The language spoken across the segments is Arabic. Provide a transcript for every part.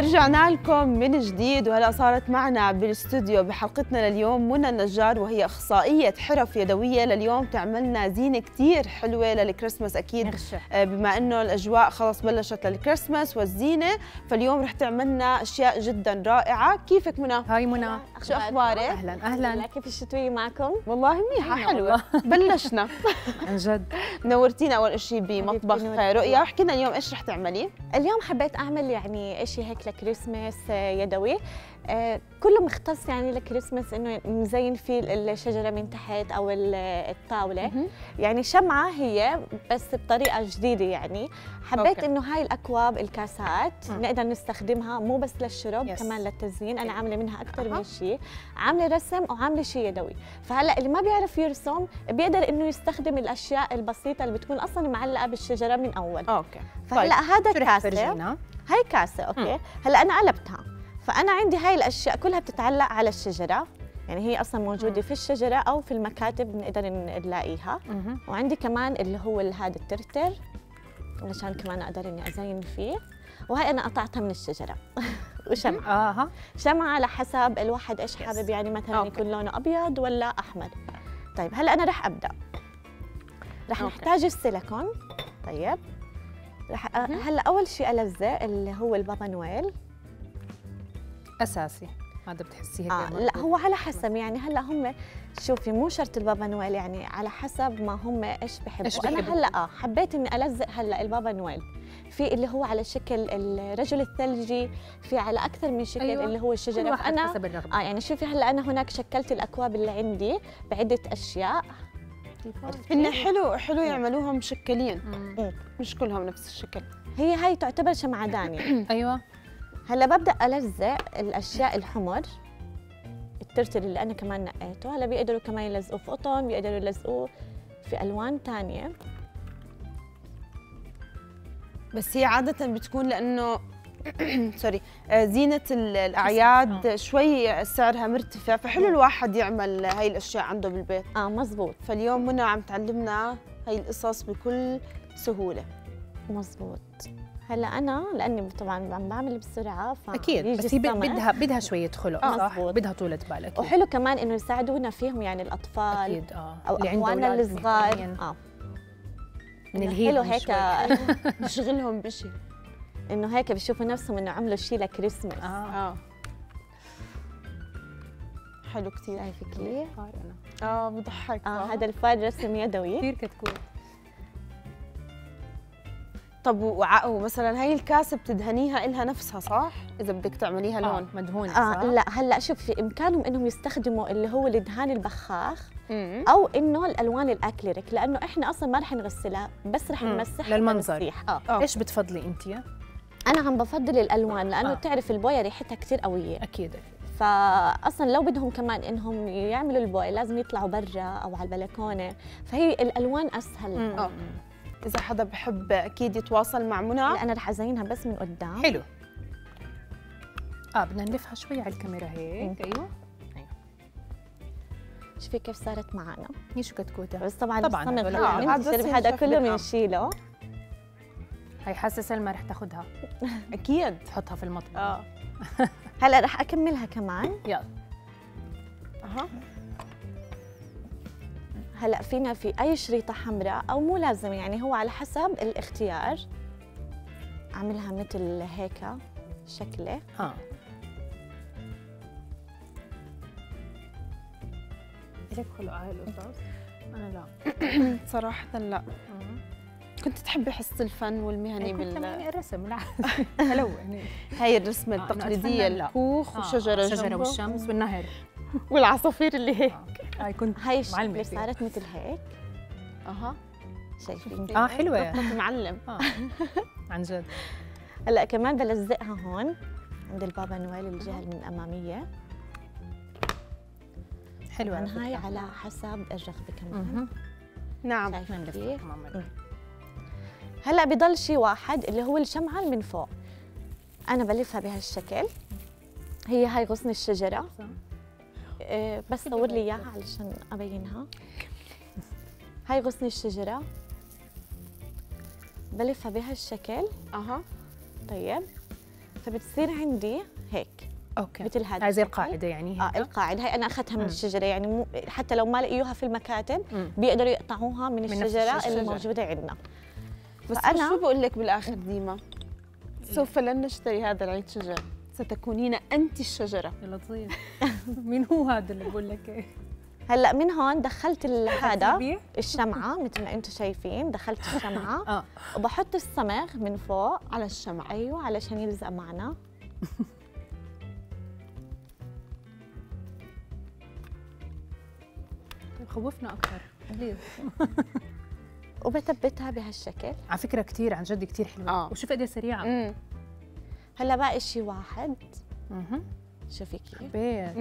رجعنا لكم من جديد، وهلا صارت معنا بالاستوديو بحلقتنا لليوم منى النجار، وهي اخصائيه حرف يدويه لليوم تعملنا زينه كثير حلوه للكريسماس اكيد. بما انه الاجواء خلص بلشت للكريسماس والزينه، فاليوم رح تعملنا اشياء جدا رائعه. كيفك منى؟ هاي منى، شو اخبارك؟ اهلا اهلا. كيف الشتويه معكم؟ والله منيحه حلوه. بلشنا عن جد. نورتينا اول شيء بمطبخ رؤيا. احكي لنا اليوم ايش رح تعملي؟ اليوم حبيت اعمل يعني شيء هيك لكريسماس يدوي، كله مختص يعني لكريسماس، انه نزين فيه الشجره من تحت او الطاوله. يعني شمعه هي بس بطريقه جديده. يعني حبيت انه هاي الاكواب الكاسات نقدر نستخدمها مو بس للشرب، كمان للتزيين. انا عامله منها اكثر من شيء، عامله رسم وعامله شيء يدوي. فهلا اللي ما بيعرف يرسم بيقدر انه يستخدم الاشياء البسيطه اللي بتكون اصلا معلقه بالشجره من اول. اوكي. فهلا هذا كاسه، هاي كاسه. اوكي. هلا انا قلبتها، فأنا عندي هاي الأشياء كلها بتتعلق على الشجرة، يعني هي أصلاً موجودة في الشجرة أو في المكاتب بنقدر نلاقيها. وعندي كمان اللي هو هذا الترتر علشان كمان أقدر إني أزين فيه، وهي أنا قطعتها من الشجرة. وشمعة. شمعة على حسب الواحد إيش حابب، يعني مثلاً يكون لونه أبيض ولا أحمر. طيب هلا أنا رح أبدأ. رح نحتاج السيليكون. طيب هلا أول شيء ألزق اللي هو البابا نويل. اساسي هذا بتحسيه هيك؟ لا هو على حسب، يعني هلا هم شوفي مو شرط البابا نويل، يعني على حسب ما هم ايش بحبوا. انا هلا حبيت اني الزق هلا البابا نويل في اللي هو على شكل الرجل الثلجي، في على اكثر من شكل. أيوة. اللي هو الشجره. فانا حسب الرغبه. يعني شوفي هلا انا هناك شكلت الاكواب اللي عندي بعده اشياء. هن حلو يعملوها مشكلين، مش كلهم نفس الشكل. هاي تعتبر شمعدان. ايوه. هلا ببدا الزق الاشياء الحمر، الترتر اللي انا كمان نقيته. هلا بيقدروا كمان يلزقوه في قطن، بيقدروا يلزقوه في الوان ثانيه. بس هي عاده بتكون لانه سوري زينه الاعياد شوي سعرها مرتفع، فحلو الواحد يعمل هاي الاشياء عنده بالبيت. مزبوط. فاليوم منى عم تعلمنا هاي القصص بكل سهوله. مزبوط. هلا انا لاني طبعا عم بعمل بسرعه اكيد، بس هي بدها شويه خلق. صح، بدها طولة بال. أكيد. وحلو كمان انه يساعدونا فيهم، يعني الاطفال اكيد. او اخواننا الصغار. من الحلو هيك نشغلهم بشيء، انه هيك بيشوفوا نفسهم انه عملوا شيء لكريسماس. حلو كثير. شايفه كيف؟ بضحك. هذا الفار رسم يدوي كثير كتكوت. طب ومثلا هاي الكاسه بتدهنيها إلها نفسها صح؟ اذا بدك تعمليها لون مدهونه صح؟ لا هلا شوف، في امكانهم انهم يستخدموا اللي هو الدهان البخاخ او انه الالوان الاكليريك، لانه احنا اصلا ما رح نغسلها، بس رح نمسحها للمنظر. ايش بتفضلي انت؟ انا عم بفضل الالوان، لانه بتعرف البويه ريحتها كثير قويه. اكيد. فاصلا لو بدهم كمان انهم يعملوا البويه لازم يطلعوا برا او على البلكونه، فهي الالوان اسهل. إذا حدا بحب أكيد يتواصل مع منى. لا أنا رح أزينها بس من قدام. حلو. بدنا نلفها شوي على الكاميرا هيك. أيوه. شوفي كيف صارت معنا. هي شو كتكوتة. بس طبعا هذا كله بنشيله. هي حاسة سلمى رح تاخذها. أكيد. تحطها في المطبخ. هلا رح أكملها كمان. يلا. هلا فينا في اي شريطه حمراء او مو لازم، يعني هو على حسب الاختيار. اعملها مثل هيك شكله. لك خلق هاي القصص؟ انا لا. صراحه لا. كنت تحبي حصه الفن والمهني الرسم. لا حلو يعني هاي الرسمه التقليديه، الكوخ والشجره الشجره والشمس والنهر والعصافير اللي هيك. هاي الشكله صارت مثل هيك. شايفين؟ حلوه. معلم. عن جد. هلا كمان بلزقها هون عند البابا نويل الجهه الاماميه. حلوه. هاي على حسب الرغبه كمان. نعم. شايفين؟ هلا بضل شيء واحد اللي هو الشمعه اللي من فوق. انا بلفها بهالشكل. هاي غصن الشجره. بس صور لي اياها علشان ابينها. هاي غصن الشجره، بلفها بهالشكل. اها. طيب فبتصير عندي هيك. اوكي، مثل هذا زي القاعده يعني. القاعده هي انا اخذتها من الشجره، يعني حتى لو ما لقيوها في المكاتب بيقدروا يقطعوها من الشجره اللي موجوده عندنا. بس أنا شو بقول لك بالآخر ديما؟ سوف لن نشتري هذا العيد شجر، ستكونين أنت الشجرة. يا لطيف. مين هو هذا اللي بقول لك ايه؟ هلا من هون دخلت هذا الشمعة مثل ما انتم شايفين، دخلت الشمعة وبحط الصمغ من فوق على الشمعة. ايوه علشان يلزق معنا. خوفنا اكثر بليز. وبثبتها بهالشكل. على فكره كثير عن جد كثير حلوه. وشوف قد ايه سريعه. هلا باقي شيء واحد. شوفي كيف حبيت.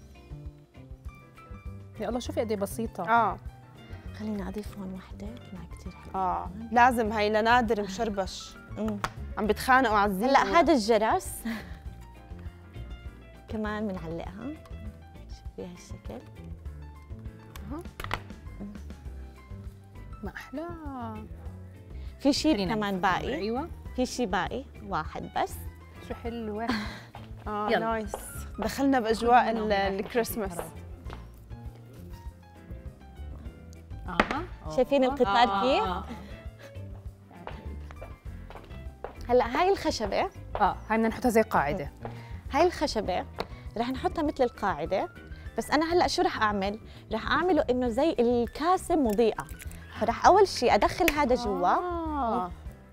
يا الله شوفي قد ايه بسيطه. خليني اضيف هون وحده طلع كثير حلو. لازم هي لنادر مشربش. عم بتخانقوا على الزين. هلا هذا الجرس كمان بنعلقها. شوفي هالشكل. ما احلى. في شيء كمان باقي. ايوه في شيء باقي واحد بس. شو حلوه. نايس. دخلنا باجواء الكريسماس. شايفين القطار كيف؟ هلا هاي الخشبه هاي بدنا نحطها زي قاعده. هاي الخشبه رح نحطها مثل القاعده، بس انا هلا شو رح اعمل؟ رح اعمله انه زي الكاسه مضيئه، فرح اول شيء ادخل هذا جوا.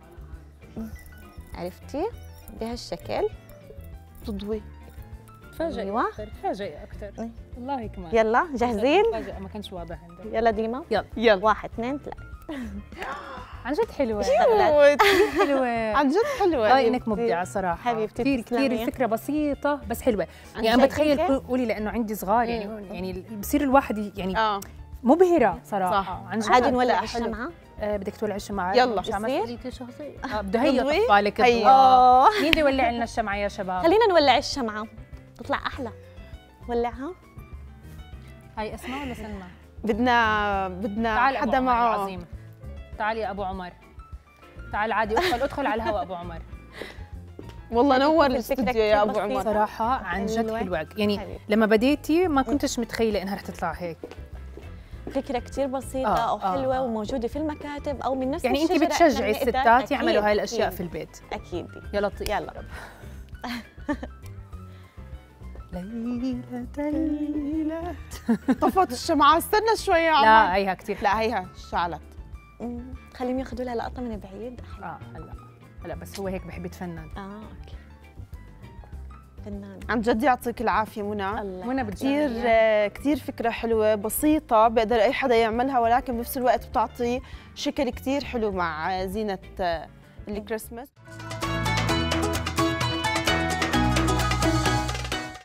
عرفتي؟ بهالشكل تضوي. تفاجئي اكثر، تفاجئي اكثر. والله كمان. يلا جاهزين؟ ما كانش واضح عندك. يلا ديما. يلا 1 2 3. عن جد حلوه. حلوه عن جد حلوه. انك مبدعه صراحه. حبيبتي كثير الفكره بسيطه بس حلوه. يعني انا بتخيل قولي لانه عندي صغار يعني بصير الواحد يعني مبهره صراحه. صح. عن جد. عادي نولع الشمعه. بدك تولع الشمعة؟ يلا بده هي طفالك. مين بده يولع لنا الشمعة يا شباب؟ خلينا نولع الشمعة تطلع أحلى. ولعها. هاي اسماء ولا سلمى؟ بدنا حدا معه. عظيم. تعال يا أبو عمر. تعال عادي ادخل على الهواء أبو عمر. والله نور الاستوديو يا أبو عمر. صراحة عن جد حلوة. يعني لما بديتي ما كنتش متخيلة إنها رح تطلع هيك. فكرة كتير بسيطة وحلوة وموجودة في المكاتب أو من نفس يعني أنت بتشجعي الستات يعملوا هاي الأشياء في البيت. أكيد. يا لطيف. يلا. ليلة طفت الشمعة. استنى شوي يا عمر. لا هيها كثير. لا هيها شعلت. خليهم ياخذوا لها لقطة من بعيد. هلا بس هو هيك بحب يتفنن. اوكي. فنان. عن جد يعطيك العافية منى. منى كثير فكرة حلوة بسيطة بقدر أي حدا يعملها، ولكن بنفس الوقت بتعطي شكل كثير حلو مع زينة الكريسماس.